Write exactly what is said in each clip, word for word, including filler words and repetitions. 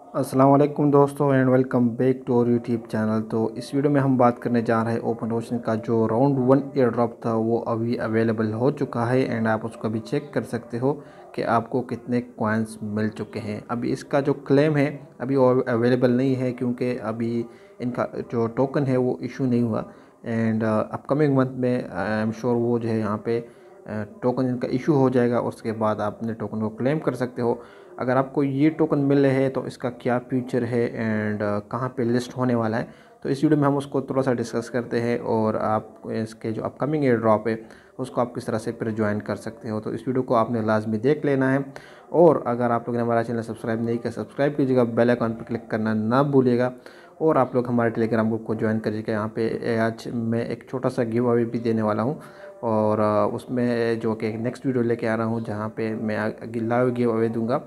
अस्सलाम वालेकुम दोस्तों and welcome back to our YouTube channel. तो इस वीडियो में हम बात करने जा रहे हैं ओपन ओशन का जो राउंड वन एयर ड्रॉप था वो अभी अवेलेबल हो चुका है एंड आप उसको अभी चेक कर सकते हो कि आपको कितने कॉइन्स मिल चुके हैं। अभी इसका जो क्लेम है अभी वो अवेलेबल नहीं है क्योंकि अभी इनका जो टोकन है वो इशू नहीं हुआ एंड अपकमिंग मंथ में आई एम श्योर वो जो है यहाँ पे टोकन इनका इशू हो जाएगा। उसके बाद आप अपने टोकन को क्लेम कर सकते हो। अगर आपको ये टोकन मिल रहे हैं तो इसका क्या फ्यूचर है एंड कहाँ पे लिस्ट होने वाला है, तो इस वीडियो में हम उसको थोड़ा सा डिस्कस करते हैं और आप इसके जो अपकमिंग एयर ड्रॉप है उसको आप किस तरह से फिर ज्वाइन कर सकते हो। तो इस वीडियो को आपने लाजमी देख लेना है और अगर आप लोग ने हमारा चैनल सब्सक्राइब नहीं किया सब्सक्राइब कीजिएगा, बेल आइकन पर क्लिक करना ना भूलिएगा और आप लोग हमारे टेलीग्राम ग्रुप को ज्वाइन करिएगा। यहाँ पे आज मैं एक छोटा सा गिव अवे भी देने वाला हूँ और उसमें जो कि नेक्स्ट वीडियो लेके आ रहा हूँ जहाँ पे मैं लाइव गिव अवे दूँगा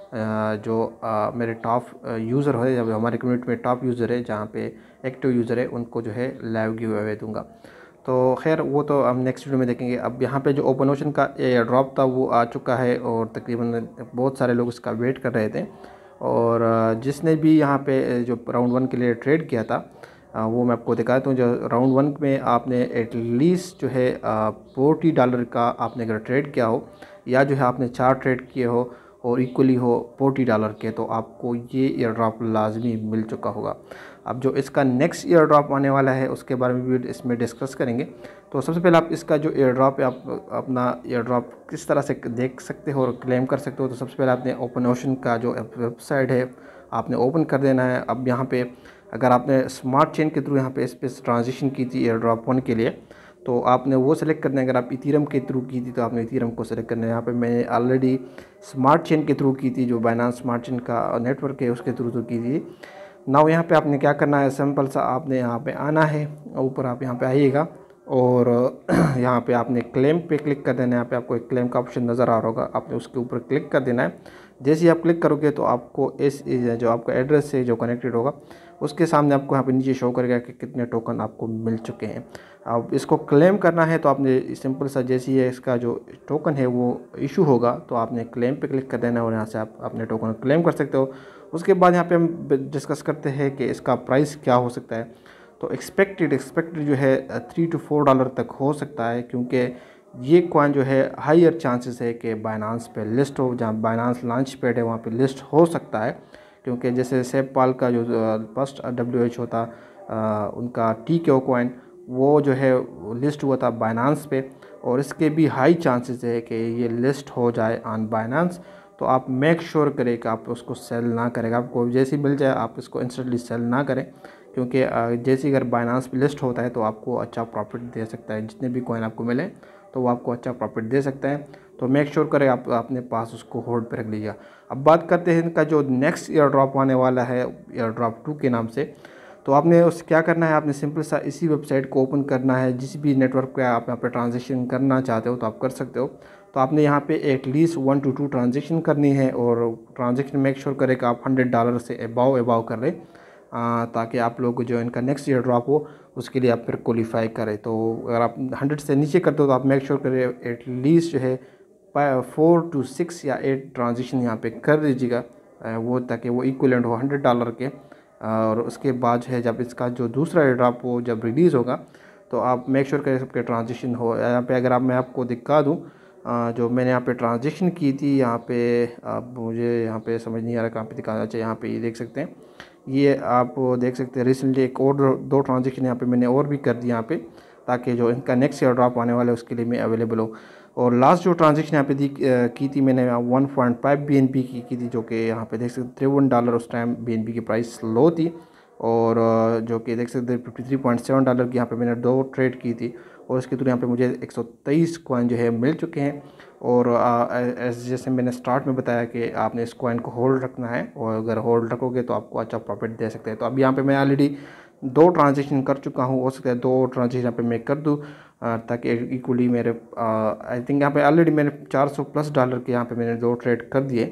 जो आ, मेरे टॉप यूज़र है, जब हमारे कम्युनिटी में टॉप यूज़र है जहाँ पे एक्टिव यूज़र है उनको जो है लाइव गिव अवे दूंगा। तो खैर वो तो हम नेक्स्ट वीडियो में देखेंगे। अब यहाँ पे जो ओपन ओशन का एयर ड्रॉप था वो आ चुका है और तकरीबन बहुत सारे लोग इसका वेट कर रहे थे और जिसने भी यहाँ पे जो राउंड वन के लिए ट्रेड किया था वो मैं आपको दिखाता हूँ। जो राउंड वन में आपने एटलीस्ट जो है फोर्टी डॉलर का आपने अगर ट्रेड किया हो या जो है आपने चार ट्रेड किए हो और इक्वली हो फोर्टी डॉलर के, तो आपको ये ईयर ड्रॉप लाजमी मिल चुका होगा। अब जो इसका नेक्स्ट ईयर ड्रॉप आने वाला है उसके बारे में भी इसमें डिस्कस करेंगे। तो सबसे पहले आप इसका जो ईयर ड्रॉप है आप अपना ईयर ड्रॉप किस तरह से देख सकते हो और क्लेम कर सकते हो। तो सबसे पहले आपने ओपन ओशन का जो वेबसाइट है आपने ओपन कर देना है। अब यहाँ पे अगर आपने स्मार्ट चेन के थ्रू यहाँ पे इस पर ट्रांजेक्शन की थी एयर ड्रॉप वन के लिए तो आपने वो सेलेक्ट करना है। अगर आप इथीरियम के थ्रू की थी तो आपने इथीरियम को सेलेक्ट करना है। यहाँ पे मैंने ऑलरेडी स्मार्ट चेन के थ्रू की थी, जो बाइनेंस स्मार्ट चेन का नेटवर्क है उसके थ्रू तो की थी। नाउ यहाँ पे आपने क्या करना है, सिंपल सा आपने यहाँ पे आना है, ऊपर आप यहाँ पे आइएगा और यहाँ पे आपने क्लेम पे क्लिक कर देना है। यहाँ पे आपको एक क्लेम का ऑप्शन नज़र आ रहा होगा, आपने उसके ऊपर क्लिक कर देना है। जैसे ही आप क्लिक करोगे तो आपको इस जो आपका एड्रेस से जो कनेक्टेड होगा उसके सामने आपको यहाँ पे नीचे शो करेगा कि कितने टोकन आपको मिल चुके हैं। अब इसको क्लेम करना है तो आपने सिंपल सा जैसे ही इसका जो टोकन है वो इशू होगा तो आपने क्लेम पे क्लिक कर देना है और यहाँ से आप अपने टोकन क्लेम कर सकते हो। उसके बाद यहाँ पे हम डिस्कस करते हैं कि इसका प्राइस क्या हो सकता है। तो एक्सपेक्टेड एक्सपेक्टेड जो है थ्री टू फोर डॉलर तक हो सकता है क्योंकि ये कॉइन जो है हायर चांसेस है कि बाइनेंस पे लिस्ट हो, जहाँ बाइनेंस लॉन्च पैड है वहाँ पे लिस्ट हो सकता है। क्योंकि जैसे सेपपाल का जो फर्स्ट डब्ल्यू एच होता आ, उनका टी क्यू कॉइन वो जो है लिस्ट हुआ था बाइनेंस पे और इसके भी हाई चांसेस है कि ये लिस्ट हो जाए ऑन बाइनेंस। तो आप मेक श्योर करें कि आप उसको सेल ना करें। आपको जैसे ही मिल जाए आप इसको इंस्टेंटली सेल ना करें क्योंकि जैसे अगर बाइनेंस पे लिस्ट होता है तो आपको अच्छा प्रॉफिट दे सकता है। जितने भी कॉइन आपको मिले तो वो आपको अच्छा प्रॉफिट दे सकता है। तो मेक श्योर करें आप अपने पास उसको होल्ड पे रख लीजिएगा। अब बात करते हैं इनका जो नेक्स्ट ईयर ड्रॉप आने वाला है ईयर ड्रॉप टू के नाम से। तो आपने उस क्या करना है, आपने सिंपल सा इसी वेबसाइट को ओपन करना है। जिस भी नेटवर्क पे आप यहाँ पे ट्रांजेक्शन करना चाहते हो तो आप कर सकते हो। तो आपने यहाँ पे at least one two two transaction करनी है और ट्रांजेक्शन मेक श्योर करें कि आप हंड्रेड डॉलर से अबाव अबाव कर लें ताकि आप लोग जो इनका नेक्स्ट ईयर ड्रॉप हो उसके लिए आप फिर क्वालिफाई करें। तो अगर आप हंड्रेड से नीचे करते हो तो आप मेक श्योर करें एटलीस्ट जो है फोर टू सिक्स या एट ट्रांजेक्शन यहाँ पे कर दीजिएगा वो, ताकि वो इक्वलेंट हो हंड्रेड डॉलर के। और उसके बाद जो है जब इसका जो दूसरा एयर ड्रॉप हो जब रिलीज़ होगा तो आप मेक श्योर करें सबके ट्रांजेक्शन हो। यहाँ पे अगर आप मैं आपको दिखा दूँ जो मैंने यहाँ पे ट्रांजेक्शन की थी, यहाँ पे आप मुझे यहाँ पे समझ नहीं आ रहा कहाँ पे दिखाना चाहिए। यहाँ पे ये देख सकते हैं, ये आप देख सकते हैं रिसेंटली एक और दो ट्रांजेक्शन यहाँ पे मैंने और भी कर दी यहाँ पे, ताकि जो इनका नेक्स्ट ईयर ड्रॉप आने वाला है उसके लिए मैं अवेलेबल हो। और लास्ट जो ट्रांजेक्शन यहाँ पे दी की थी मैंने one point five B N P की की थी, जो कि यहाँ पे देख सकते तिरवन डॉलर उस टाइम बी एन पी की प्राइस लो थी और जो कि देख सकते fifty three point seven dollar की यहाँ पे मैंने दो ट्रेड की थी और इसके थ्रू यहाँ पे मुझे एक सौ तेईस कॉइन जो है मिल चुके हैं। और जैसे मैंने स्टार्ट में बताया कि आपने इस कॉइन को होल्ड रखना है और अगर होल्ड रखोगे तो आपको अच्छा प्रॉफिट दे सकते हैं। तो अब यहाँ पे मैं ऑलरेडी दो ट्रांजेक्शन कर चुका हूँ, हो सकता है दो ट्रांजेक्शन यहाँ पे मैं कर दूँ ताकि इक्वली मेरे आई थिंक यहाँ पे ऑलरेडी मैंने चार सौ प्लस डॉलर के यहाँ पे मैंने दो ट्रेड कर दिए।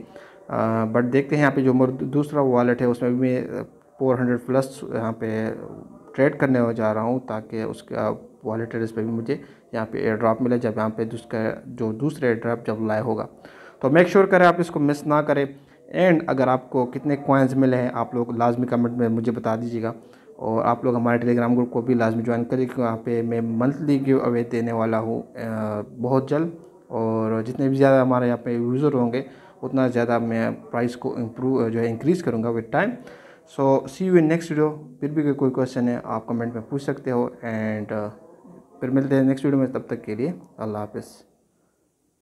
बट देखते हैं यहाँ पे जो दूसरा वॉलेट है उसमें भी मैं फोर हंड्रेड प्लस यहाँ पे ट्रेड करने हो जा रहा हूँ ताकि उसका वॉलेट एड्रेस पे भी मुझे यहाँ पे एयर ड्रॉप मिले जब यहाँ पे दूसरा जो दूसरे एयर ड्रॉप जब लाए होगा। तो मेक श्योर करें आप इसको मिस ना करें एंड अगर आपको कितने कॉइन्स मिले हैं आप लोग लाजमी कमेंट में मुझे बता दीजिएगा। और आप लोग हमारे टेलीग्राम ग्रुप को भी लाजमी ज्वाइन करिए, वहाँ पे मैं मंथली गिव अवे देने वाला हूँ बहुत जल्द। और जितने भी ज़्यादा हमारे यहाँ पे यूज़र होंगे उतना ज़्यादा मैं प्राइस को इम्प्रूव जो है इंक्रीज़ करूँगा with time. So see you in next video. फिर भी कोई क्वेश्चन है आप कमेंट में पूछ सकते हो। एंड फिर मिलते हैं नेक्स्ट वीडियो में, तब तक के लिए अल्लाह हाफ़िज़।